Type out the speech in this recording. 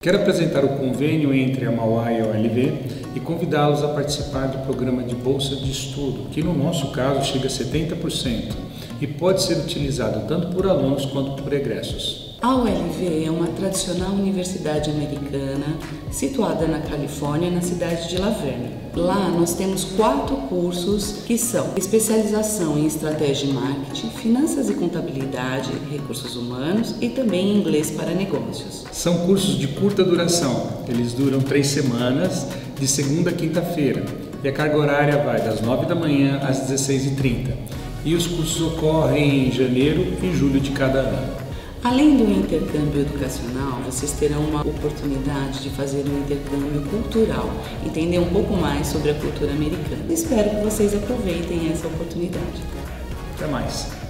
Quero apresentar o convênio entre a Mauá e a ULV e convidá-los a participar do programa de Bolsa de Estudo, que no nosso caso chega a 70% e pode ser utilizado tanto por alunos quanto por egressos. A ULV é uma tradicional universidade americana situada na Califórnia, na cidade de La Verne. Lá nós temos 4 cursos que são especialização em estratégia e marketing, finanças e contabilidade, recursos humanos e também inglês para negócios. São cursos de curta duração, eles duram 3 semanas, de segunda a quinta-feira, e a carga horária vai das 9 da manhã às 16h30. E os cursos ocorrem em janeiro e julho de cada ano. Além do intercâmbio educacional, vocês terão uma oportunidade de fazer um intercâmbio cultural, entender um pouco mais sobre a cultura americana. Espero que vocês aproveitem essa oportunidade. Até mais!